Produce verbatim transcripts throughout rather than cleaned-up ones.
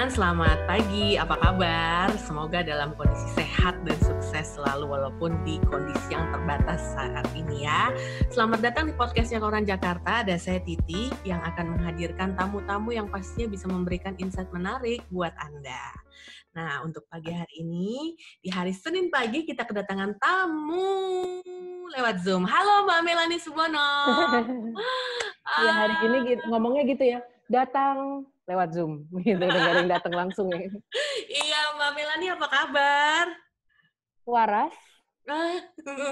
teman-teman, selamat pagi. Apa kabar? Semoga dalam kondisi sehat dan sukses selalu walaupun di kondisi yang terbatas saat ini ya. Selamat datang di podcastnya Koran Jakarta. Ada saya Titi yang akan menghadirkan tamu-tamu yang pastinya bisa memberikan insight menarik buat Anda. Nah, untuk pagi hari ini, di hari Senin pagi kita kedatangan tamu lewat Zoom. Halo Mbak Melanie Subono. Iya, hari gini ngomongnya gitu ya, datang lewat Zoom, gitu, udah gak ada yang datang langsung ya. Iya, Mbak Melanie apa kabar? Waras. uh,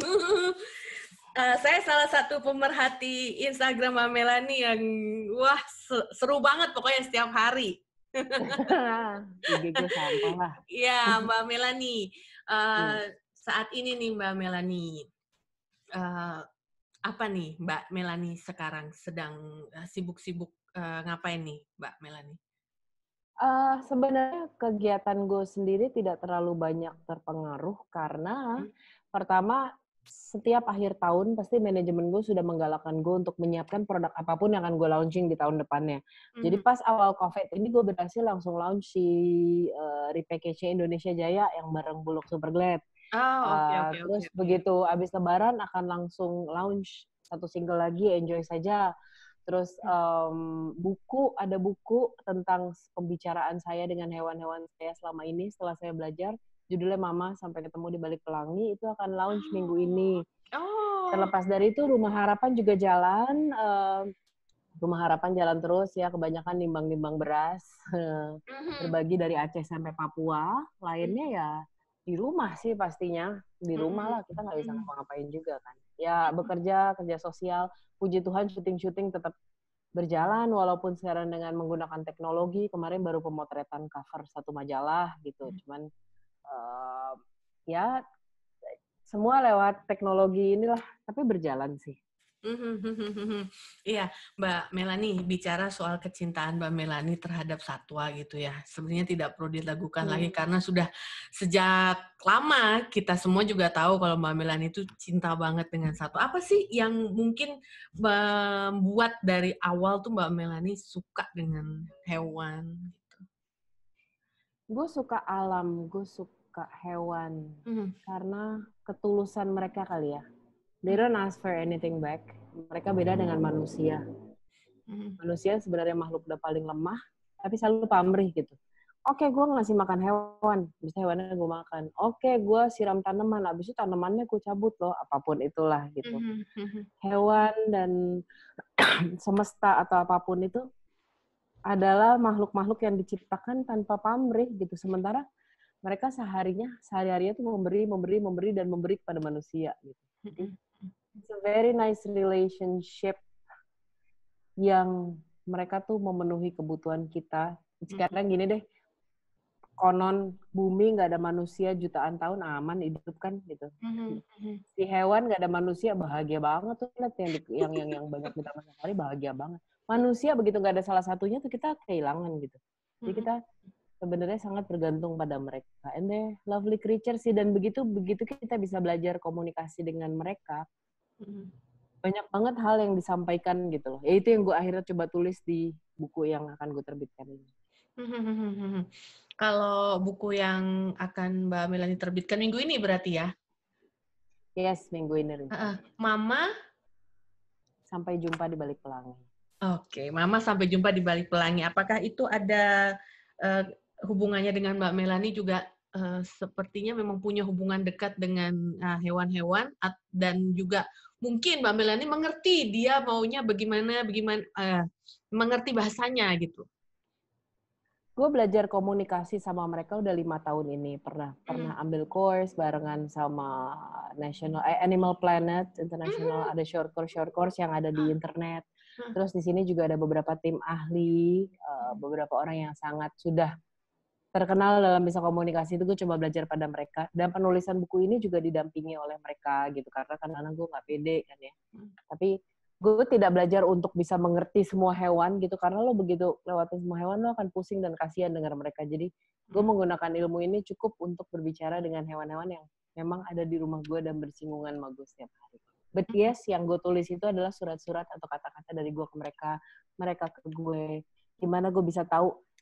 saya salah satu pemerhati Instagram Mbak Melanie yang wah seru banget pokoknya setiap hari. I G gue sampah lah. Iya, Mbak Melanie. Uh, hmm. Saat ini nih Mbak Melanie, uh, apa nih Mbak Melanie sekarang sedang uh, sibuk-sibuk uh, ngapain nih Mbak Melanie? Uh, sebenarnya kegiatan gue sendiri tidak terlalu banyak terpengaruh karena hmm. pertama setiap akhir tahun pasti manajemen gue sudah menggalakkan gue untuk menyiapkan produk apapun yang akan gue launching di tahun depannya. Hmm. Jadi pas awal COVID ini gue berhasil langsung launch si uh, repackage Indonesia Jaya yang bareng Bulog Superglad. Oh, oke, okay, oke. Okay, terus okay, begitu okay. abis Lebaran akan langsung launch satu single lagi, Enjoy Saja. Terus um, buku, ada buku tentang pembicaraan saya dengan hewan-hewan saya selama ini setelah saya belajar. Judulnya Mama Sampai Ketemu di Balik Pelangi, itu akan launch minggu ini. Oh. Terlepas dari itu, Rumah Harapan juga jalan. Uh, Rumah Harapan jalan terus ya, kebanyakan nimbang-nimbang beras. Berbagi dari Aceh sampai Papua. Lainnya ya di rumah sih pastinya. Di rumah lah, kita nggak bisa ngapa-ngapain juga kan. Ya bekerja, kerja sosial. Puji Tuhan syuting-syuting tetap berjalan walaupun sekarang dengan menggunakan teknologi. Kemarin baru pemotretan cover satu majalah gitu. Cuman uh, ya semua lewat teknologi inilah, tapi berjalan sih. Iya, Mbak Melanie, bicara soal kecintaan Mbak Melanie terhadap satwa gitu ya, sebenarnya tidak perlu diragukan hmm. lagi karena sudah sejak lama kita semua juga tahu kalau Mbak Melanie itu cinta banget dengan satwa. Apa sih yang mungkin membuat dari awal tuh Mbak Melanie suka dengan hewan gitu? Gue suka alam, gue suka hewan, hmm. karena ketulusan mereka kali ya. They don't ask for anything back. Mereka beda dengan manusia. Hmm. Manusia sebenarnya makhluk udah paling lemah, tapi selalu pamrih gitu. Oke, okay, gue ngasih makan hewan, bisa hewannya gue makan. Oke, okay, gue siram tanaman, abis itu tanamannya gue cabut loh, apapun itulah gitu. Hmm. Hewan dan semesta atau apapun itu adalah makhluk-makhluk yang diciptakan tanpa pamrih gitu. Sementara mereka seharinya, sehari-harinya tuh memberi, memberi, memberi, dan memberi kepada manusia gitu. Jadi, it's a very nice relationship yang mereka tuh memenuhi kebutuhan kita. Sekarang gini deh, konon bumi nggak ada manusia jutaan tahun aman hidup kan gitu. Si hewan nggak ada manusia bahagia banget tuh lihat yang yang yang, yang banyak kita hari bahagia banget. Manusia begitu nggak ada salah satunya tuh kita kehilangan gitu. Jadi kita sebenarnya sangat bergantung pada mereka. And they lovely creature sih, dan begitu begitu kita bisa belajar komunikasi dengan mereka. Mm-hmm. Banyak banget hal yang disampaikan gitu loh. Ya itu yang gue akhirnya coba tulis di buku yang akan gue terbitkan ini. Mm-hmm. Kalau buku yang akan Mbak Melanie terbitkan minggu ini berarti ya? Yes, minggu ini. Uh-uh. Mama? Sampai Jumpa di Balik Pelangi. Oke, Mama Sampai Jumpa di Balik Pelangi. Apakah itu ada uh, hubungannya dengan Mbak Melanie juga uh, sepertinya memang punya hubungan dekat dengan uh, hewan-hewan at- dan juga mungkin Mbak Melanie mengerti dia maunya bagaimana, bagaimana uh, mengerti bahasanya gitu. Gue belajar komunikasi sama mereka udah lima tahun ini. Pernah hmm. pernah ambil course barengan sama National eh, Animal Planet International. Hmm. Ada short course short course yang ada di internet. Terus di sini juga ada beberapa tim ahli, uh, beberapa orang yang sangat sudah terkenal dalam bisa komunikasi. Itu gue coba belajar pada mereka. Dan penulisan buku ini juga didampingi oleh mereka gitu. Karena kadang-kadang gue nggak pede kan ya. Hmm. Tapi gue tidak belajar untuk bisa mengerti semua hewan gitu. Karena lo begitu lewatin semua hewan, lo akan pusing dan kasihan dengar mereka. Jadi gue hmm. menggunakan ilmu ini cukup untuk berbicara dengan hewan-hewan yang memang ada di rumah gue dan bersinggungan sama gue setiap hari. But yes, yang gue tulis itu adalah surat-surat atau kata-kata dari gue ke mereka, mereka ke gue. Gimana gue bisa tahu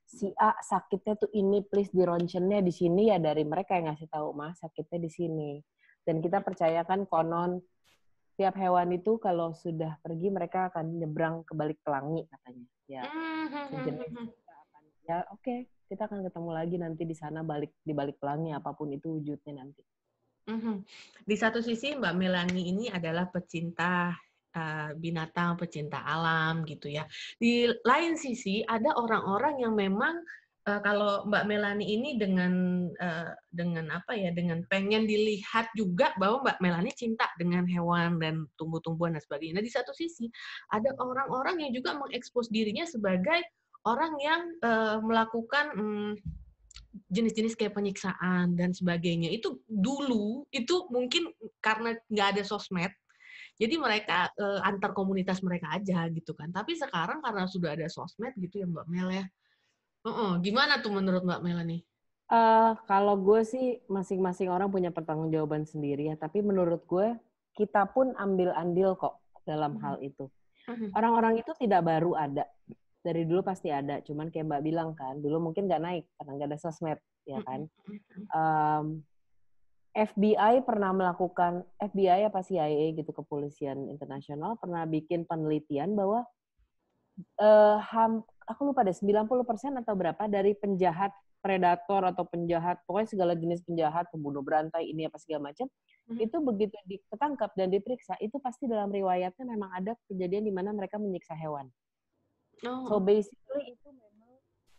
si A sakitnya tuh ini, please di ronsennya di sini, ya dari mereka yang ngasih tahu, Mas sakitnya di sini. Dan kita percayakan konon tiap hewan itu kalau sudah pergi mereka akan nyebrang ke balik pelangi katanya. Ya, sejenis kita akan ya oke, okay, kita akan ketemu lagi nanti di sana balik di balik pelangi apapun itu wujudnya nanti. Mm-hmm. Di satu sisi Mbak Melanie ini adalah pecinta uh, binatang, pecinta alam gitu ya. Di lain sisi ada orang-orang yang memang uh, kalau Mbak Melanie ini dengan uh, dengan apa ya, dengan pengen dilihat juga bahwa Mbak Melanie cinta dengan hewan dan tumbuh-tumbuhan dan sebagainya. Nah, di satu sisi ada orang-orang yang juga mengekspos dirinya sebagai orang yang uh, melakukan um, jenis-jenis kayak penyiksaan dan sebagainya. Itu dulu itu mungkin karena nggak ada sosmed, jadi mereka eh, antar komunitas mereka aja gitu kan. Tapi sekarang karena sudah ada sosmed gitu ya Mbak Mel ya. Uh-uh. Gimana tuh menurut Mbak Mel nih? Uh, kalau gue sih masing-masing orang punya pertanggungjawaban sendiri ya. Tapi menurut gue kita pun ambil andil kok dalam uh-huh. hal itu. Uh-huh. Orang-orang itu tidak baru ada. Dari dulu pasti ada, cuman kayak Mbak bilang kan, dulu mungkin nggak naik karena nggak ada sosmed, ya kan. Um, F B I pernah melakukan, F B I apa C I A gitu, Kepolisian Internasional pernah bikin penelitian bahwa uh, ham, aku lupa deh sembilan puluh persen atau berapa dari penjahat predator atau penjahat, pokoknya segala jenis penjahat, pembunuh berantai ini apa segala macam, mm-hmm. itu begitu ditangkap dan diperiksa, itu pasti dalam riwayatnya memang ada kejadian di mana mereka menyiksa hewan. Oh. So basically itu memang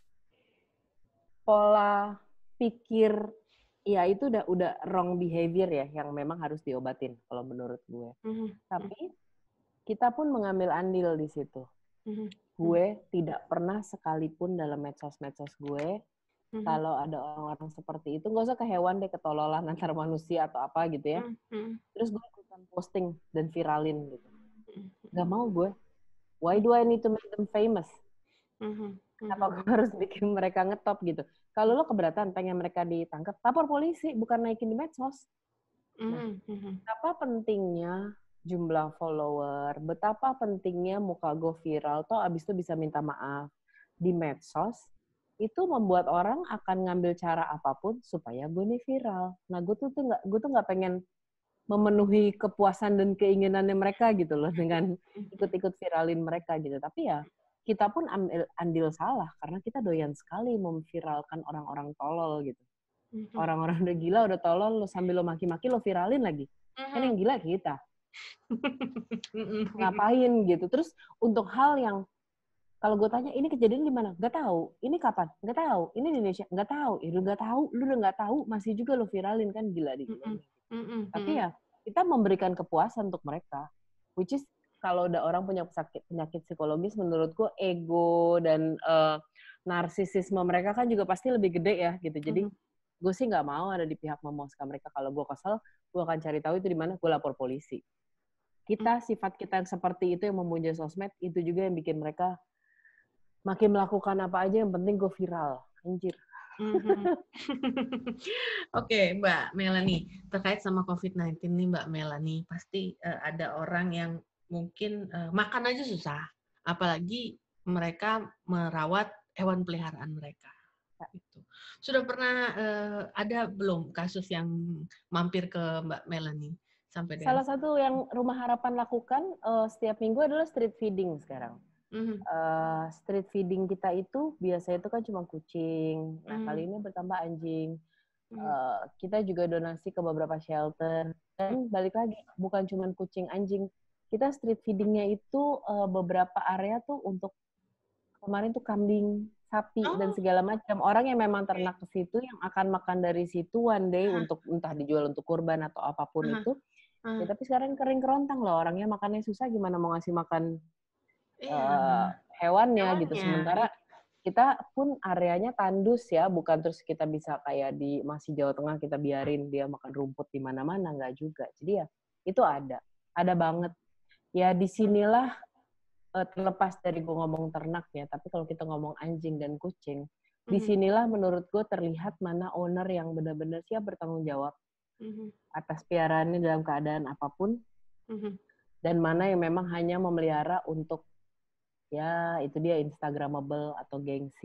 pola pikir, ya itu udah udah wrong behavior ya, yang memang harus diobatin kalau menurut gue. Mm-hmm. Tapi kita pun mengambil andil di situ. Mm-hmm. Gue tidak pernah sekalipun dalam medsos-medsos gue, mm-hmm. kalau ada orang-orang seperti itu, nggak usah ke hewan deh, ketololan antar manusia atau apa gitu ya. Mm-hmm. Terus gue ikutan posting dan viralin gitu. Mm-hmm. Gak mau gue. Why do I need to make them famous? Mm-hmm. Kenapa gue harus bikin mereka ngetop gitu? Kalau lo keberatan pengen mereka ditangkap, lapor polisi, bukan naikin di medsos. Nah, mm-hmm. betapa pentingnya jumlah follower, betapa pentingnya muka gue viral, toh abis itu bisa minta maaf di medsos, itu membuat orang akan ngambil cara apapun supaya gue nih viral. Nah, gue tuh tuh nggak, gue tuh nggak pengen memenuhi kepuasan dan keinginannya mereka gitu loh dengan ikut-ikut viralin mereka gitu. Tapi ya kita pun ambil andil salah karena kita doyan sekali memviralkan orang-orang tolol gitu. Mm-hmm. Orang-orang udah gila, udah tolol, lo sambil lo maki-maki lo viralin lagi. Mm-hmm. Kan yang gila kita. Ngapain gitu. Terus untuk hal yang kalau gue tanya ini kejadian di mana? Gak tahu. Ini kapan? Gak tahu. Ini di Indonesia? Gak tahu. Ya lu gak tahu, lu udah gak tahu masih juga lo viralin, kan gila di mm-hmm. Mm-hmm. Tapi ya kita memberikan kepuasan untuk mereka, which is kalau udah orang punya penyakit, penyakit psikologis, menurutku ego dan uh, narsisisme mereka kan juga pasti lebih gede ya gitu. Jadi mm-hmm. gue sih nggak mau ada di pihak memuaskan mereka. Kalau gue kesel, gue akan cari tahu itu di mana, gue lapor polisi. Kita mm-hmm. sifat kita yang seperti itu yang memuja sosmed, itu juga yang bikin mereka makin melakukan apa aja yang penting gue viral. Anjir. Mm-hmm. Oke, okay, Mbak Melanie, terkait sama covid sembilan belas nih Mbak Melanie, pasti uh, ada orang yang mungkin uh, makan aja susah, apalagi mereka merawat hewan peliharaan mereka. Gitu. Sudah pernah uh, ada belum kasus yang mampir ke Mbak Melanie? Sampai Salah dengan... satu yang Rumah Harapan lakukan uh, setiap minggu adalah street feeding sekarang. Mm-hmm. Uh, street feeding kita itu biasanya itu kan cuma kucing. Nah, mm-hmm. kali ini bertambah anjing. Mm-hmm. Uh, kita juga donasi ke beberapa shelter. Dan balik lagi, bukan cuma kucing anjing. Kita street feedingnya itu uh, beberapa area tuh untuk kemarin tuh kambing, sapi, oh. dan segala macam. Orang yang memang ternak ke situ yang akan makan dari situ one day uh-huh. untuk entah dijual untuk kurban atau apapun uh-huh. itu. Uh-huh. Ya, tapi sekarang kering kerontang loh. Orangnya makannya susah, gimana mau ngasih makan Uh, hewannya, hewannya gitu. Sementara kita pun areanya tandus ya, bukan terus kita bisa kayak di masih Jawa Tengah kita biarin dia makan rumput di mana-mana, nggak juga. Jadi ya itu ada, ada banget. Ya disinilah uh, terlepas dari gue ngomong ternak ya, tapi kalau kita ngomong anjing dan kucing, mm-hmm. disinilah menurut gue terlihat mana owner yang benar-benar siap bertanggung jawab mm-hmm. atas piaraannya dalam keadaan apapun, mm-hmm. dan mana yang memang hanya memelihara untuk ya itu dia Instagramable atau gengsi.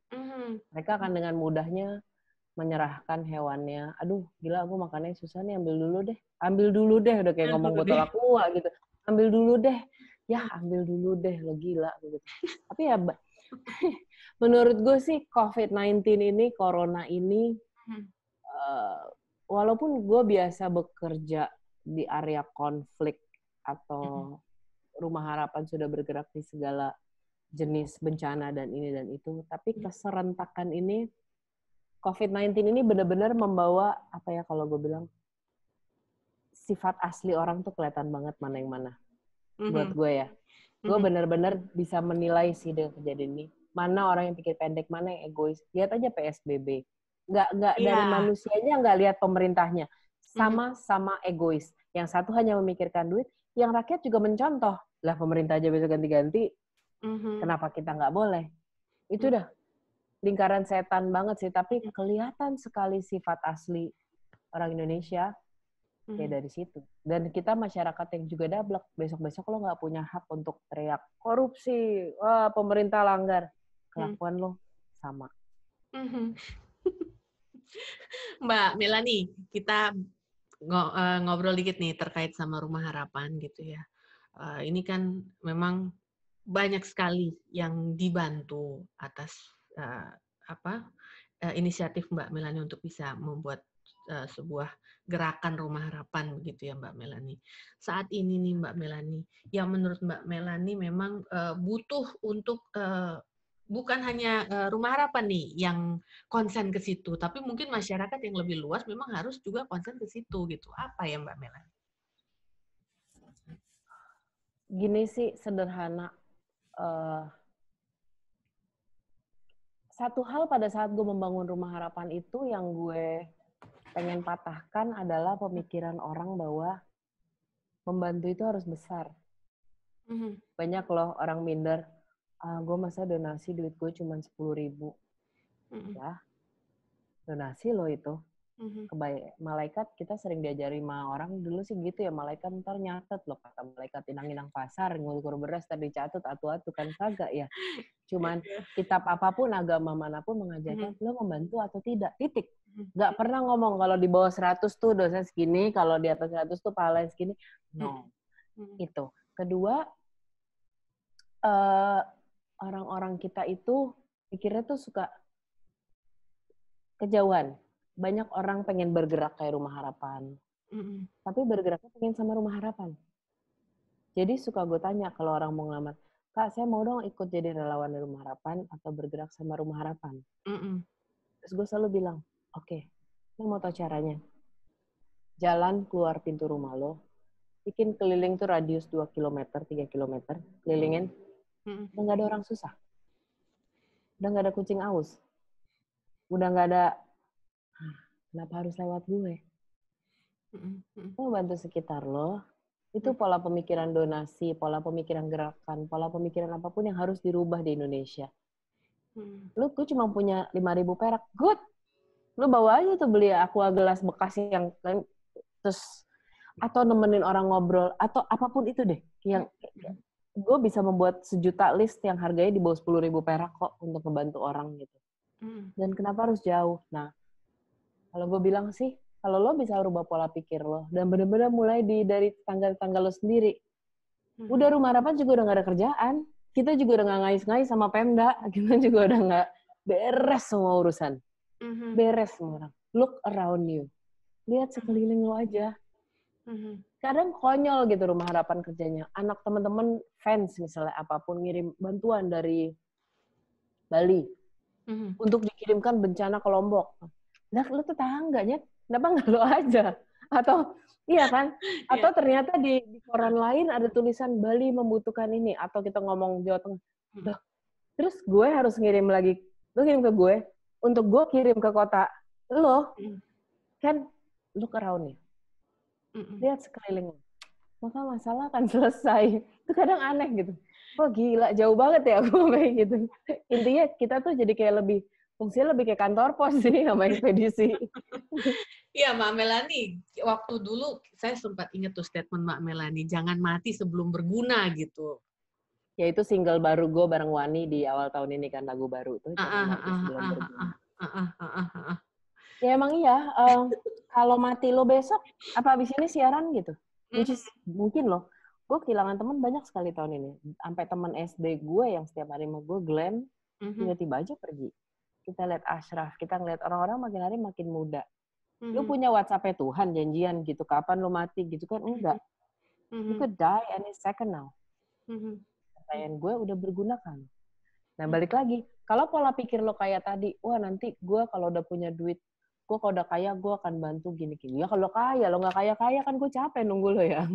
Mm-hmm. Mereka akan dengan mudahnya menyerahkan hewannya. Aduh, gila aku makannya susah nih, ambil dulu deh. Ambil dulu deh, udah kayak ngomong botol aqua gitu. Ambil dulu deh. Ya, ambil dulu deh, lo gila gitu. Tapi ya menurut gue sih covid sembilan belas ini, corona ini, hmm. uh, walaupun gue biasa bekerja di area konflik atau Rumah Harapan sudah bergerak di segala jenis bencana dan ini dan itu, tapi keserentakan ini, covid sembilan belas ini benar-benar membawa, apa ya kalau gue bilang, sifat asli orang tuh kelihatan banget mana yang mana. Mm-hmm. Buat gue ya. Gue benar-benar bisa menilai sih dengan kejadian ini. Mana orang yang pikir pendek, mana yang egois. Lihat aja P S B B. Nggak, nggak yeah. dari manusianya, nggak lihat pemerintahnya. Sama-sama egois. Yang satu hanya memikirkan duit, yang rakyat juga mencontoh. Lah pemerintah aja bisa ganti-ganti, mm-hmm. kenapa kita nggak boleh? Itu udah lingkaran setan banget sih. Tapi kelihatan sekali sifat asli orang Indonesia. Ya dari situ. Dan kita masyarakat yang juga dablek. Besok-besok lo nggak punya hak untuk teriak korupsi, wah pemerintah langgar. Kelakuan hmm. lo sama. Mbak Melanie, kita ngobrol dikit nih terkait sama Rumah Harapan gitu ya. Ini kan memang banyak sekali yang dibantu atas uh, apa uh, inisiatif Mbak Melanie untuk bisa membuat uh, sebuah gerakan Rumah Harapan begitu ya Mbak Melanie. Saat ini nih Mbak Melanie, yang menurut Mbak Melanie memang uh, butuh untuk uh, bukan hanya uh, Rumah Harapan nih yang konsen ke situ, tapi mungkin masyarakat yang lebih luas memang harus juga konsen ke situ gitu. Apa ya Mbak Melanie? Gini sih sederhana. Uh, satu hal pada saat gue membangun Rumah Harapan itu yang gue pengen patahkan adalah pemikiran orang bahwa membantu itu harus besar. Mm-hmm. Banyak loh orang minder, ah, gue masa donasi duit gue cuma sepuluh ribu. Mm-hmm. Ya, donasi loh itu. Mm-hmm. Kebaik, malaikat kita sering diajari sama orang dulu sih gitu ya, malaikat ntar nyatet loh, kata malaikat inang-inang pasar, ngukur beras tadi catat atu-atu kan kagak ya. Cuman kitab apapun, agama manapun mengajarkan mm-hmm. lo membantu atau tidak, titik. Nggak pernah ngomong kalau di bawah seratus tuh dosa segini, kalau di atas seratus tuh pahala segini. No. Hmm. Itu. Kedua, uh, orang-orang kita itu pikirnya tuh suka kejauhan. Banyak orang pengen bergerak kayak Rumah Harapan. Hmm. Tapi bergeraknya pengen sama Rumah Harapan. Jadi suka gue tanya kalau orang mau ngelamar, Kak, saya mau dong ikut jadi relawan di Rumah Harapan atau bergerak sama Rumah Harapan. Hmm. Terus gue selalu bilang, oke, okay, lo mau tau caranya? Jalan keluar pintu rumah lo, bikin keliling tuh radius dua kilometer, tiga kilometer, kelilingin, mm-hmm. udah nggak ada orang susah. Udah nggak ada kucing aus. Udah nggak ada, kenapa harus lewat gue? Mm-hmm. Lo bantu sekitar lo, itu mm-hmm. pola pemikiran donasi, pola pemikiran gerakan, pola pemikiran apapun yang harus dirubah di Indonesia. Mm-hmm. Lo gue cuma punya lima ribu perak, good! Lu bawa aja tuh beli aqua gelas bekas yang terus atau nemenin orang ngobrol atau apapun itu deh yang gue bisa membuat sejuta list yang harganya di bawah sepuluh ribu perak kok untuk membantu orang gitu. Dan kenapa harus jauh? Nah, kalau gue bilang sih kalau lo bisa rubah pola pikir lo dan benar-benar mulai di dari tanggal-tanggal lo sendiri. Udah Rumah Harapan juga udah gak ada kerjaan, kita juga udah gak ngais-ngais sama Pemda, kita juga udah gak beres semua urusan. Mm-hmm. Beres semua orang. Look around you. Lihat sekeliling lo aja. Mm-hmm. Kadang konyol gitu Rumah Harapan kerjanya. Anak teman-teman fans misalnya apapun ngirim bantuan dari Bali mm-hmm. untuk dikirimkan bencana ke Lombok. Nah, lo tetangganya, kenapa nggak lo aja? Atau iya kan? Atau yeah. ternyata di, di koran lain ada tulisan Bali membutuhkan ini. Atau kita ngomong Jawa Tengah. Mm-hmm. Terus gue harus ngirim lagi. Lo kirim ke gue. Untuk gue kirim ke kota lo, mm. kan look around nih. Mm-mm. Lihat sekeliling lo. Maka masalah akan selesai. Itu kadang aneh gitu. Oh gila, jauh banget ya aku kayak gitu. Intinya kita tuh jadi kayak lebih, fungsinya lebih kayak kantor pos sih sama ekspedisi. Iya Mbak Melanie, waktu dulu saya sempat ingat tuh statement Mbak Melanie, jangan mati sebelum berguna gitu. Ya itu single baru gue bareng Wani di awal tahun ini kan, lagu baru tuh, Jangan Mati Sebelum Berguna. Ya emang iya, uh, kalau mati lo besok, apa abis ini siaran gitu? Which is, mungkin loh, gue kehilangan teman banyak sekali tahun ini. Sampai teman S D gue yang setiap hari sama gue, Glenn, tiba-tiba aja pergi. Kita lihat Ashraf, kita ngeliat orang-orang makin hari makin muda. Lu punya WhatsApp-nya Tuhan, janjian gitu, kapan lu mati gitu kan? Enggak. You could die any second now. Pertanyaan gue udah berguna kan? Nah balik lagi, kalau pola pikir lo kayak tadi, wah nanti gue kalau udah punya duit, gue kalau udah kaya gue akan bantu gini-gini. Ya kalau kaya, lo nggak kaya-kaya kan gue capek nunggu lo ya.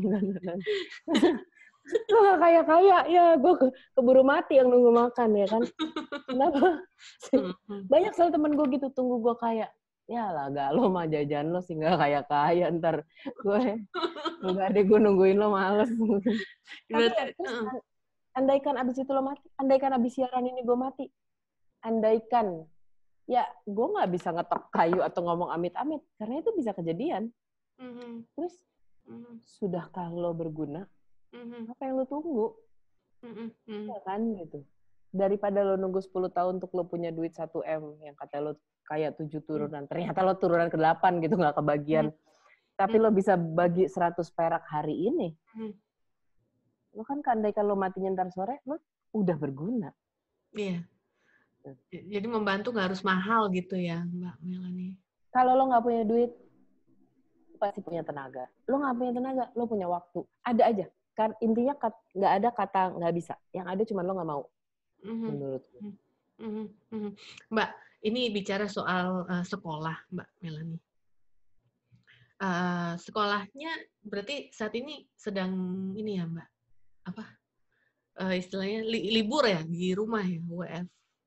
Lo nggak kaya-kaya, ya gue ke, keburu mati yang nunggu makan ya kan. Kenapa? Banyak soal temen gue gitu, tunggu gue kaya. Ya lah gak lo mah jajan lo sih nggak kaya-kaya, ntar gue nggak deh gue nungguin lo males. Tapi ya, terus andaikan abis itu lo mati, andaikan abis siaran ini gue mati, andaikan ya gue nggak bisa ngetok kayu atau ngomong amit-amit karena itu bisa kejadian. Mm-hmm. Terus mm-hmm. sudahkah lo berguna? Mm-hmm. Apa yang lo tunggu? Mm-hmm. Ya kan gitu. Daripada lo nunggu sepuluh tahun untuk lo punya duit satu M yang kata lo kayak tujuh turunan, mm-hmm. ternyata lo turunan ke delapan gitu nggak kebagian. Mm-hmm. Tapi lo bisa bagi seratus perak hari ini. Mm-hmm. Lo kan andaikan lo matinya ntar sore, lo udah berguna. Iya. Jadi membantu nggak harus mahal gitu ya, Mbak Melanie? Kalau lo nggak punya duit, pasti punya tenaga. Lo nggak punya tenaga, lo punya waktu. Ada aja. Kan intinya nggak ada kata nggak bisa. Yang ada cuma lo nggak mau. Mm-hmm. Menurutku. Mm-hmm. Mm-hmm. Mbak, ini bicara soal uh, sekolah, Mbak Melanie. Uh, sekolahnya berarti saat ini sedang ini ya, Mbak? Apa? Uh, istilahnya li- libur ya di rumah ya, W F.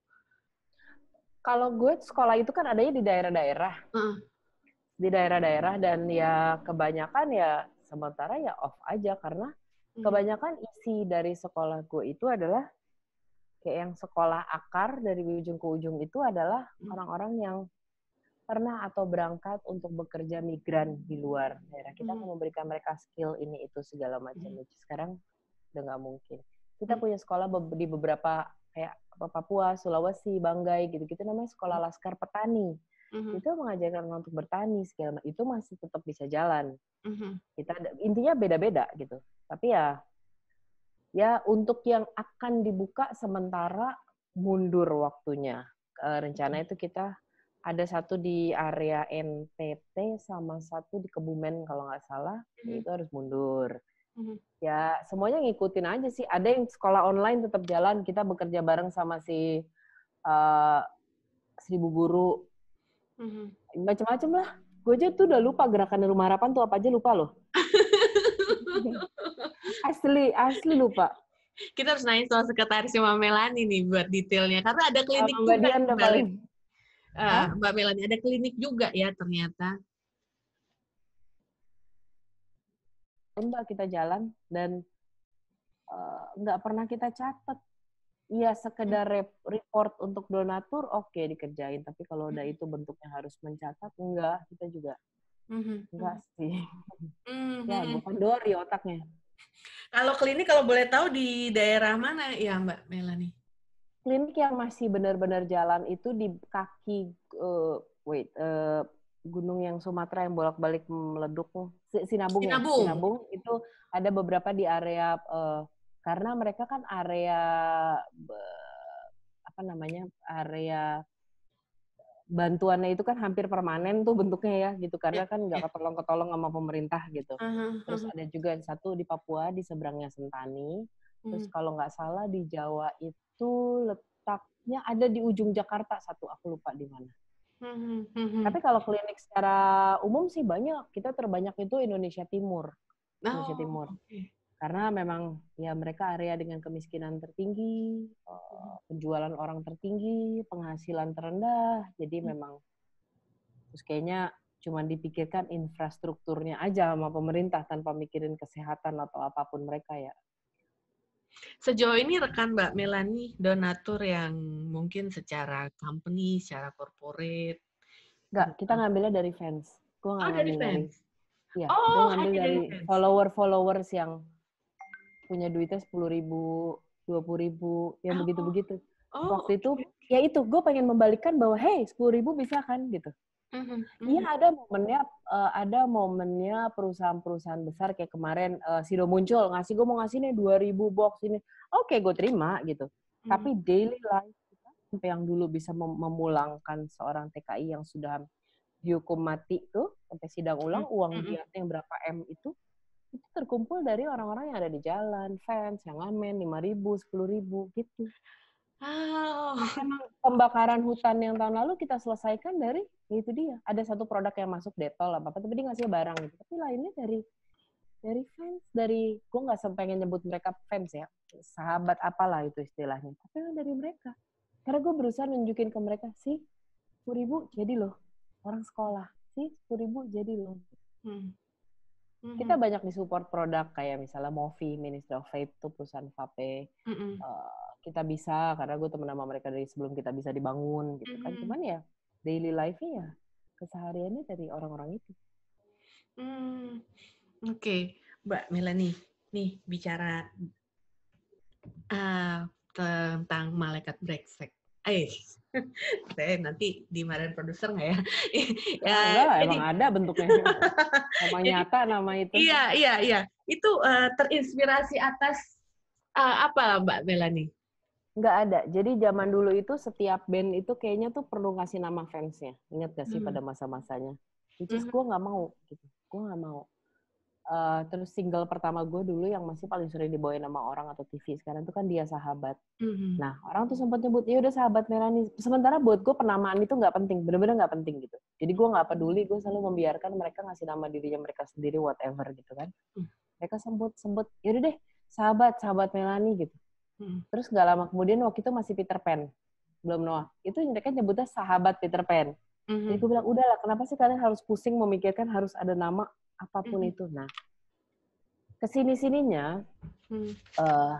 Kalau gue sekolah itu kan adanya di daerah-daerah. Uh. Di daerah-daerah dan ya kebanyakan ya sementara ya off aja karena hmm. kebanyakan isi dari sekolah gue itu adalah kayak yang sekolah akar dari ujung ke ujung itu adalah hmm. orang-orang yang pernah atau berangkat untuk bekerja migran di luar daerah. Kita hmm. mau memberikan mereka skill ini itu segala macam. Hmm. Sekarang udah nggak mungkin. Kita hmm. punya sekolah di beberapa kayak Papua, Sulawesi, Banggai gitu-gitu namanya sekolah laskar petani. Mm-hmm. Itu mengajarkan orang untuk bertani segala itu masih tetap bisa jalan. Mm-hmm. Kita intinya beda-beda gitu. Tapi ya ya untuk yang akan dibuka sementara mundur waktunya. E, rencana itu kita ada satu di area N T T sama satu di Kebumen kalau nggak salah, mm-hmm. itu harus mundur. Mm-hmm. Ya semuanya ngikutin aja sih. Ada yang sekolah online tetap jalan. Kita bekerja bareng sama si uh, seribu guru. Mm-hmm. Macam-macam lah. Gue aja tuh udah lupa gerakan Rumah Harapan tuh apa aja lupa loh. asli, asli lupa. Kita harus nanya soal sekretarisnya Mbak Melanie nih buat detailnya. Karena ada klinik Mbak juga. Dian udah paling. Uh, Mbak Melanie ada klinik juga ya ternyata. Mbak kita jalan dan nggak uh, pernah kita catat. Iya sekedar report untuk donatur oke okay, dikerjain, tapi kalau udah itu bentuknya harus mencatat enggak, kita juga enggak sih. Ya bukan dori otaknya. Kalau klinik kalau boleh tahu di daerah mana ya Mbak Melanie? Klinik yang masih benar-benar jalan itu di kaki uh, wait uh, gunung yang Sumatera yang bolak-balik meleduk Sinabung, Sinabung. ya Sinabung itu ada beberapa di area uh, karena mereka kan area apa namanya area bantuannya itu kan hampir permanen tuh bentuknya ya gitu karena kan nggak ketolong-ketolong sama pemerintah gitu. Terus ada juga yang satu di Papua di seberangnya Sentani. Terus kalau nggak salah di Jawa itu letaknya ada di ujung Jakarta satu, aku lupa di mana. Tapi kalau klinik secara umum sih banyak. Kita terbanyak itu Indonesia Timur. Indonesia Timur. Oh, okay. Karena memang ya mereka area dengan kemiskinan tertinggi, penjualan orang tertinggi, penghasilan terendah. Jadi memang terus kayaknya cuma dipikirkan infrastrukturnya aja sama pemerintah tanpa mikirin kesehatan atau apapun mereka ya. Sejauh ini rekan Mbak Melanie donatur yang mungkin secara company, secara corporate? Enggak, kita ngambilnya dari fans. Gue nggak oh, ngambil dari fans? Dari, ya, oh, gue ngambil dari, dari follower-followers yang punya duitnya sepuluh ribu, dua puluh ribu, yang oh. begitu-begitu. Oh, Waktu itu, okay. ya itu, gue pengen membalikkan bahwa, hey, sepuluh ribu bisa kan, gitu. Iya, mm-hmm. ada momennya, uh, ada momennya perusahaan-perusahaan besar kayak kemarin uh, Sido muncul, ngasih, gue mau ngasih nih dua ribu box ini. Oke, okay, gue terima, gitu. Mm-hmm. Tapi daily life, sampai yang dulu bisa mem- memulangkan seorang T K I yang sudah dihukum mati tuh, sampai sidang ulang, mm-hmm. uang dia yang berapa M itu, itu terkumpul dari orang-orang yang ada di jalan, fans, yang ngamen, lima ribu, sepuluh ribu, gitu. Oh. Emang pembakaran hutan yang tahun lalu kita selesaikan dari, ya itu dia. Ada satu produk yang masuk Detol, apa-apa, tapi dia ngasih barang gitu. Tapi lainnya dari dari fans, dari, gue nggak pengen nyebut mereka fans ya, sahabat apalah itu istilahnya. Tapi dari mereka. Karena gue berusaha nunjukin ke mereka, sih, sepuluh ribu jadi loh. Orang sekolah, sih, sepuluh ribu jadi loh. Hmm. Mm-hmm. Kita banyak disupport produk kayak misalnya Movi, Ministry of Faith itu perusahaan vape. Mm-hmm. Uh, kita bisa karena gue temen sama mereka dari sebelum kita bisa dibangun gitu kan. Mm-hmm. Cuman ya daily life-nya ya kesehariannya dari orang-orang itu. Hmm. Oke, okay. Mbak Melanie, nih bicara uh, tentang malaikat brengsek. Eh, saya nanti dimarahin produser nggak ya? ya enggak, jadi, emang ada bentuknya. Emang nyata nama itu. Iya, iya, iya. Itu uh, terinspirasi atas uh, apa Mbak Melanie? Nggak ada. Jadi zaman dulu itu setiap band itu kayaknya tuh perlu ngasih nama fansnya. Ingat gak sih hmm. pada masa-masanya? Which is hmm. gue nggak mau. Gitu. Gue nggak mau. Uh, terus single pertama gue dulu yang masih paling sering dibawain sama orang atau T V sekarang itu kan Dia Sahabat. Mm-hmm. Nah orang tuh sempat nyebut ya udah Sahabat Melanie. Sementara buat gue penamaan itu nggak penting, bener-bener nggak penting gitu. Jadi gue nggak peduli, gue selalu membiarkan mereka ngasih nama dirinya mereka sendiri whatever gitu kan. Mm. Mereka sebut sebut ya udah deh Sahabat Sahabat Melanie gitu. Mm. Terus nggak lama kemudian waktu itu masih Peter Pan, belum Noah. Itu mereka nyebutnya Sahabat Peter Pan. Mm-hmm. Jadi gue bilang udahlah kenapa sih kalian harus pusing memikirkan harus ada nama apapun mm-hmm. itu. Nah, kesini-sininya, hmm. uh,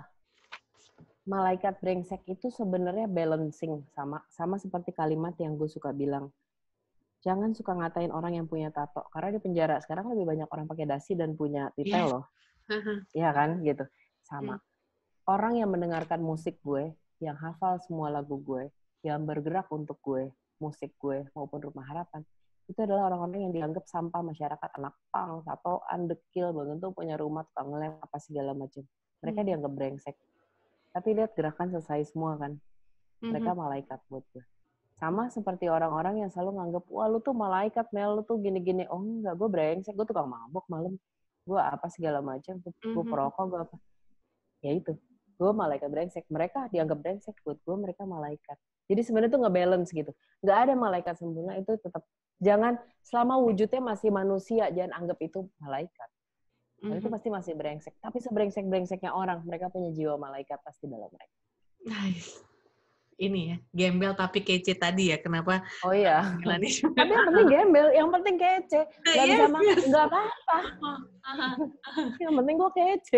malaikat brengsek itu sebenarnya balancing sama sama seperti kalimat yang gue suka bilang. Jangan suka ngatain orang yang punya tato. Karena di penjara sekarang lebih banyak orang pakai dasi dan punya titel yeah. loh. Uh-huh. Iya kan? Gitu. Sama. Hmm. Orang yang mendengarkan musik gue, yang hafal semua lagu gue, yang bergerak untuk gue, musik gue, maupun Rumah Harapan, itu adalah orang-orang yang dianggap sampah masyarakat, anak pang, tatoan, dekil, belum tentu punya rumah, tukang ngelem, apa segala macam. Mereka hmm. dianggap brengsek. Tapi lihat gerakan selesai semua kan. Mereka hmm. malaikat buat gue. Sama seperti orang-orang yang selalu nganggap, wah lu tuh malaikat, Mel, lu tuh gini-gini. Oh enggak, gue brengsek, gue tukang mabok malam. Gue apa segala macam, gue hmm. perokok, gue apa. Ya itu, gue malaikat brengsek. Mereka dianggap brengsek, buat gue mereka malaikat. Jadi sebenarnya tuh nge-balance gitu. Nggak ada malaikat sempurna, itu tetap jangan, selama wujudnya masih manusia, jangan anggap itu malaikat. Mm-hmm. Itu pasti masih brengsek. Tapi sebrengsek-brengseknya orang, mereka punya jiwa malaikat pasti dalam mereka. Nice. Ini ya, gembel tapi kece tadi ya, kenapa? Oh iya. Tapi yang penting gembel, yang penting kece. Gak yes, bisa makan, yes. Gak apa-apa. Yang penting gue kece.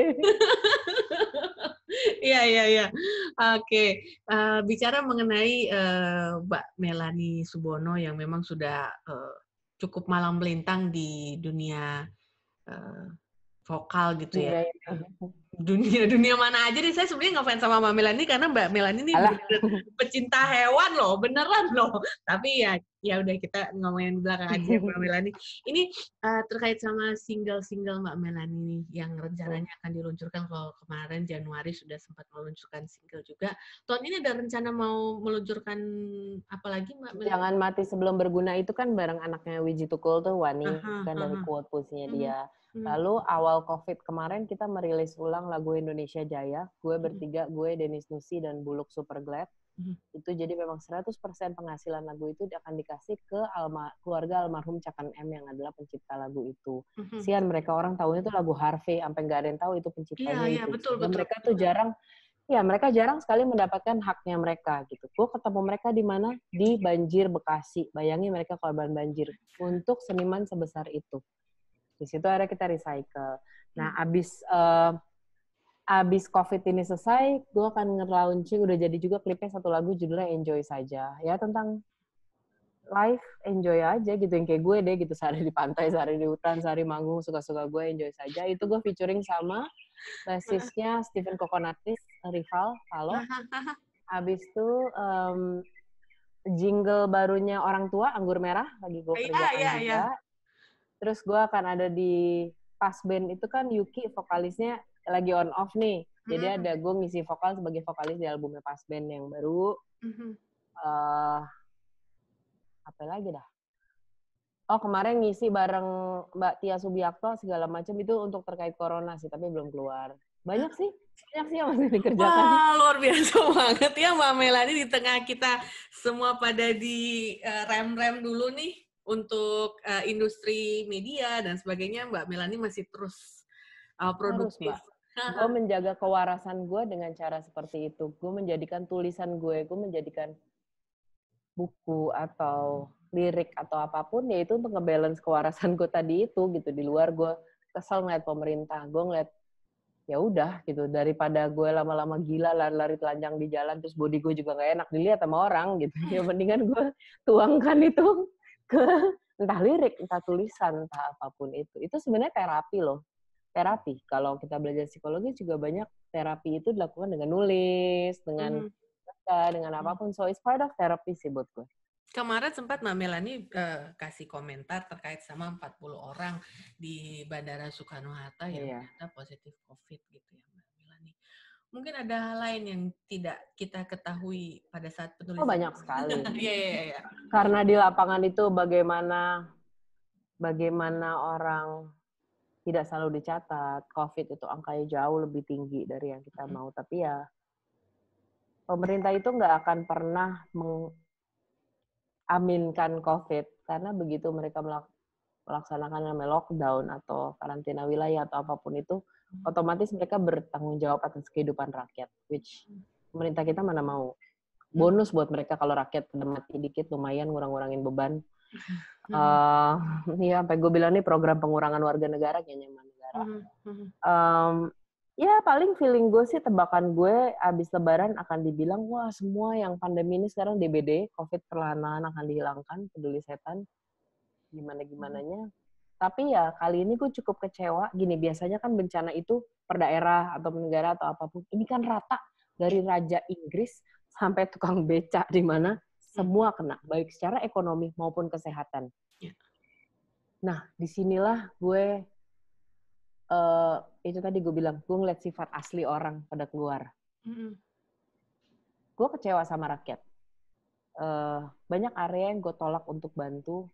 Iya, iya, iya. Oke. Uh, bicara mengenai uh, Mbak Melanie Subono yang memang sudah uh, cukup malang melintang di dunia uh, vokal gitu ya. Iya, iya. Dunia-dunia mana aja nih, saya sebenarnya ngefans sama Mbak Melanie karena Mbak Melanie ini pecinta hewan loh, beneran loh. Tapi ya ya udah kita ngomongin belakang aja Mbak Melanie. Ini uh, terkait sama single-single Mbak Melanie nih yang rencananya akan diluncurkan. Kalau kemarin Januari sudah sempat meluncurkan single juga. Tahun ini ada rencana mau meluncurkan apa lagi Mbak Melanie? Jangan Mati Sebelum Berguna itu kan bareng anaknya Wiji Tukul tuh, Wani, aha, kan aha. Dari quote puisinya mm-hmm. dia. Lalu awal COVID kemarin kita merilis ulang lagu Indonesia Jaya. Gue bertiga, gue, Dennis Nusi, dan Buluk Superglad. Mm-hmm. Itu jadi memang seratus persen penghasilan lagu itu akan dikasih ke alma, keluarga almarhum Cakan M yang adalah pencipta lagu itu. Mm-hmm. Sian mereka orang tahunya itu lagu Harvey, sampai nggak ada yang tahu itu penciptanya yeah, itu. Yeah, betul, betul, mereka betul. tuh jarang, ya mereka jarang sekali mendapatkan haknya mereka gitu. Gue ketemu mereka di mana? Di Banjir Bekasi. Bayangin mereka korban banjir. Untuk seniman sebesar itu. Di situ akhirnya kita recycle. Nah, abis uh, abis COVID ini selesai, gue akan nge-launching, udah jadi juga klipnya satu lagu judulnya Enjoy Saja. Ya tentang life, enjoy aja gitu. Yang kayak gue deh gitu, sehari di pantai, sehari di hutan, sehari manggung, suka-suka gue enjoy saja. Itu gue featuring sama Basisnya Stephen Kokonatis, rival, Palo. Habis itu um, jingle barunya Orang Tua, Anggur Merah, lagi gue kerjakan yeah, yeah, juga. Yeah. Terus gue akan ada di pas band itu kan Yuki vokalisnya lagi on off nih. Jadi mm-hmm. ada gue ngisi vokal sebagai vokalis di albumnya pas band yang baru. Mm-hmm. Uh, apa lagi dah? Oh kemarin ngisi bareng Mbak Tia Subiakto segala macam itu untuk terkait corona sih, tapi belum keluar. Banyak sih, banyak sih yang masih dikerjakan. Wah, luar biasa banget ya Mbak Melani di tengah kita semua pada di uh, rem-rem dulu nih untuk uh, industri media dan sebagainya. Mbak Melani masih terus uh, produktif. Harus, Mbak. Gue menjaga kewarasan gue dengan cara seperti itu. Gue menjadikan tulisan gue, gue menjadikan buku atau lirik atau apapun, ya itu untuk ngebalance kewarasan gue tadi itu gitu. Di luar gue kesel ngeliat pemerintah, gue ngeliat ya udah gitu, daripada gue lama-lama gila lari-lari telanjang di jalan terus body gue juga nggak enak dilihat sama orang gitu. Ya mendingan gue tuangkan itu ke entah lirik, entah tulisan, entah apapun itu. Itu sebenarnya terapi loh. Terapi. Kalau kita belajar psikologi juga banyak terapi itu dilakukan dengan nulis, dengan baca, mm. dengan apapun. So it's part of therapy sih buat gue. Kemarin sempat Mbak Melani uh, kasih komentar terkait sama empat puluh orang di Bandara Soekarno-Hatta yang yeah. ternyata positif COVID gitu ya Mbak Melani. Mungkin ada hal lain yang tidak kita ketahui pada saat penulisan. Oh banyak sekali. Iya, iya, iya. Karena di lapangan itu bagaimana bagaimana orang tidak selalu dicatat, COVID itu angkanya jauh lebih tinggi dari yang kita mau. Tapi ya pemerintah itu nggak akan pernah mengaminkan COVID karena begitu mereka melaksanakan namanya lockdown atau karantina wilayah atau apapun itu, otomatis mereka bertanggung jawab atas kehidupan rakyat, which pemerintah kita mana mau. Bonus buat mereka kalau rakyat kena mati dikit, lumayan ngurang-ngurangin beban. Uh, ya, sampai gue bilang nih program pengurangan warga negara kayaknya mana negara. Um, ya paling feeling gue sih tebakan gue abis lebaran akan dibilang wah semua yang pandemi ini sekarang D B D, COVID perlahan-lahan akan dihilangkan, peduli setan, gimana-gimananya. Tapi ya kali ini gue cukup kecewa. Gini, biasanya kan bencana itu per daerah atau per negara atau apapun. Ini kan rata dari Raja Inggris sampai tukang becak di mana semua kena, baik secara ekonomi maupun kesehatan. Nah, disinilah gue, uh, itu tadi gue bilang, gue ngeliat sifat asli orang pada keluar. Mm-hmm. Gue kecewa sama rakyat. Uh, banyak area yang gue tolak untuk bantu,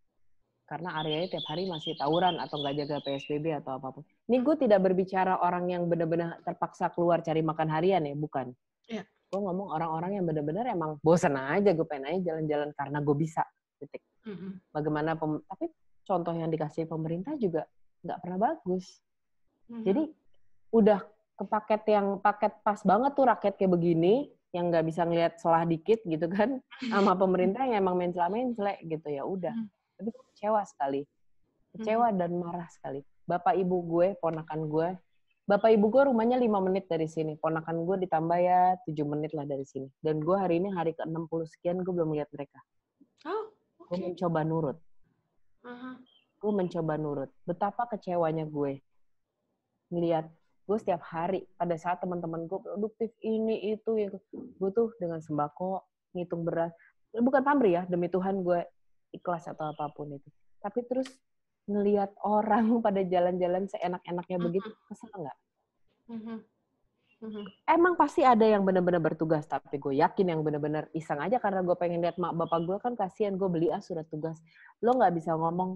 karena areanya tiap hari masih tawuran atau nggak jaga P S B B atau apapun. Ini gue tidak berbicara orang yang benar-benar terpaksa keluar cari makan harian ya, bukan. Yeah. Gue ngomong orang-orang yang benar-benar emang bosan aja, gue pengen aja jalan-jalan karena gue bisa, titik. Mm-hmm. Bagaimana, pem- tapi contoh yang dikasih pemerintah juga nggak pernah bagus. Mm-hmm. Jadi udah ke paket yang paket pas banget tuh rakyat kayak begini, yang nggak bisa ngelihat celah dikit gitu kan, sama pemerintah yang emang mencela-mencela gitu, ya udah. Mm-hmm. Tapi gue kecewa sekali, kecewa mm-hmm. dan marah sekali. Bapak ibu gue, ponakan gue, Bapak ibu gue rumahnya lima menit dari sini. Ponakan gue ditambah ya tujuh menit lah dari sini. Dan gue hari ini hari ke enam puluh sekian gue belum lihat mereka. Oh, okay. Gue mencoba nurut. Uh-huh. Gue mencoba nurut. Betapa kecewanya gue. Ngeliat gue setiap hari pada saat teman-teman gue produktif ini itu yang gue tuh dengan sembako, ngitung beras. Bukan pamrih ya, demi Tuhan gue ikhlas atau apapun itu. Tapi terus ngelihat orang pada jalan-jalan seenak-enaknya begitu, kesel nggak? Uh-huh. Uh-huh. Emang pasti ada yang benar-benar bertugas, tapi gue yakin yang benar-benar iseng aja karena gue pengen lihat mak bapak gue kan kasihan, gue beli ah surat tugas. Lo nggak bisa ngomong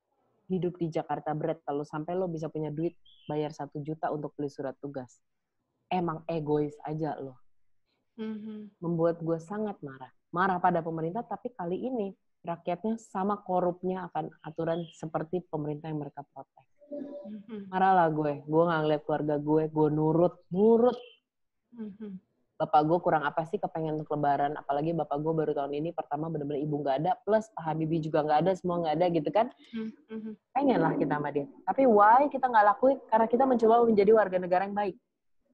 hidup di Jakarta berat kalau sampai lo bisa punya duit bayar satu juta untuk beli surat tugas. Emang egois aja lo. Uh-huh. Membuat gue sangat marah. Marah pada pemerintah, tapi kali ini rakyatnya sama korupnya akan aturan seperti pemerintah yang mereka protes. Mm-hmm. Marah lah gue. Gue nggak ngeliat keluarga gue. Gue nurut. Nurut. Mm-hmm. Bapak gue kurang apa sih kepengen untuk lebaran. Apalagi bapak gue baru tahun ini pertama benar-benar ibu nggak ada. Plus Pak Habibie juga nggak ada. Semua nggak ada gitu kan. Mm-hmm. Pengen lah kita sama dia. Tapi why kita nggak lakuin? Karena kita mencoba menjadi warga negara yang baik.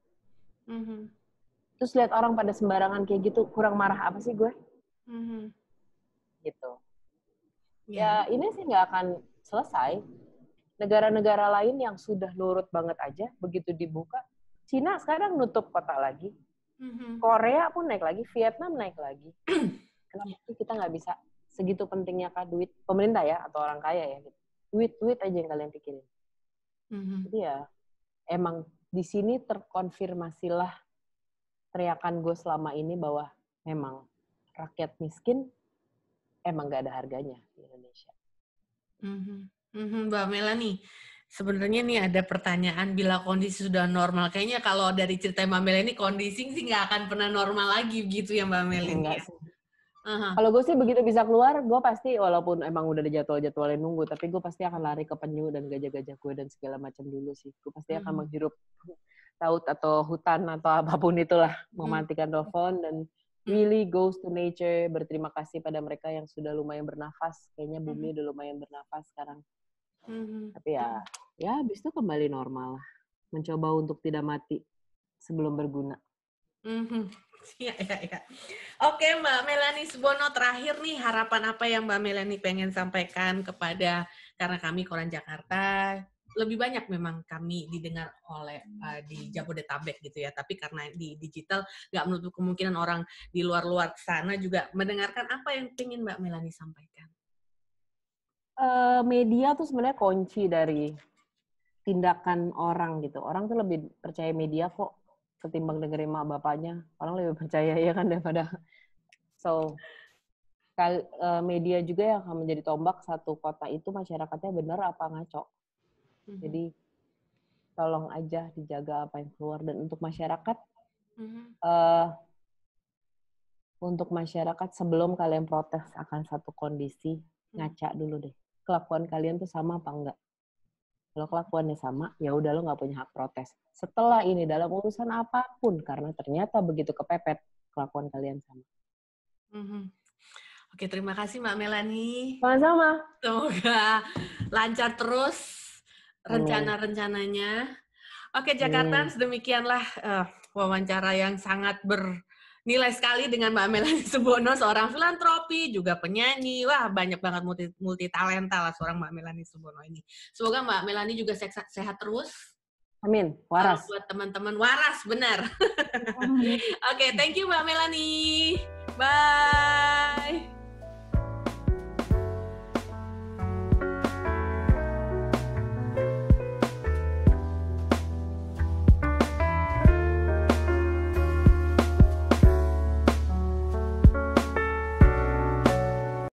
Mm-hmm. Terus lihat orang pada sembarangan kayak gitu. Kurang marah apa sih gue? Mm-hmm. Gitu. Ya, ya ini sih nggak akan selesai. negara-negara lain yang sudah nurut banget aja, begitu dibuka, Cina sekarang nutup kota lagi, mm-hmm. Korea pun naik lagi, Vietnam naik lagi. Kenapa sih kita nggak bisa segitu pentingnya kah duit pemerintah ya atau orang kaya ya gitu. Duit-duit aja yang kalian pikirin. Mm-hmm. Jadi ya emang di sini terkonfirmasilah teriakan gue selama ini bahwa memang rakyat miskin emang nggak ada harganya di Indonesia. Mm-hmm. Mm-hmm, Mbak Melani, sebenarnya nih ada pertanyaan bila kondisi sudah normal. Kayaknya kalau dari cerita Mbak Melani kondisi sih nggak akan pernah normal lagi gitu ya Mbak Melani. Enggak sih. Uh-huh. Kalau gue sih begitu bisa keluar, gue pasti walaupun emang udah ada jadwal-jadwalnya nunggu, tapi gue pasti akan lari ke penyu dan gajah-gajah gue dan segala macam dulu sih. Gue pasti uh-huh. akan menghirup laut atau hutan atau apapun itulah, mematikan uh-huh. telepon dan really goes to nature, berterima kasih pada mereka yang sudah lumayan bernafas. Kayaknya bumi uh-huh. udah lumayan bernafas sekarang. Uh-huh. Tapi ya, ya habis itu kembali normal lah. Mencoba untuk tidak mati sebelum berguna. Uh-huh. Iya, iya, iya. Oke, Mbak Melani Subono, terakhir nih harapan apa yang Mbak Melani pengen sampaikan kepada, karena kami Koran Jakarta, lebih banyak memang kami didengar oleh uh, di Jabodetabek gitu ya, tapi karena di digital nggak menutup kemungkinan orang di luar-luar sana juga mendengarkan. Apa yang pengen Mbak Melani sampaikan? Uh, media tuh sebenarnya kunci dari tindakan orang gitu. Orang tuh lebih percaya media kok ketimbang dengerin mak bapaknya. Orang lebih percaya ya kan daripada so kal, uh, media juga yang akan menjadi tombak satu kota itu masyarakatnya benar apa ngaco. Mm-hmm. Jadi tolong aja dijaga apa yang keluar. Dan untuk masyarakat mm-hmm. uh, untuk masyarakat sebelum kalian protes akan satu kondisi, mm-hmm. ngaca dulu deh. Kelakuan kalian tuh sama apa enggak? Kalau kelakuannya sama, ya udah lo nggak punya hak protes. Setelah ini dalam urusan apapun, karena ternyata begitu kepepet, kelakuan kalian sama. Mm-hmm. Oke, terima kasih Mbak Melani. Sama-sama. Semoga lancar terus rencana-rencananya. Oke, Jakarta, sedemikianlah uh, wawancara yang sangat bernilai sekali dengan Mbak Melani Subono, seorang filantropi, juga penyanyi. Wah, banyak banget multi, multi talenta lah seorang Mbak Melani Subono ini. Semoga Mbak Melani juga sehat, sehat terus. Amin, waras. Buat teman-teman, waras, benar. Oke, okay, thank you Mbak Melani. Bye.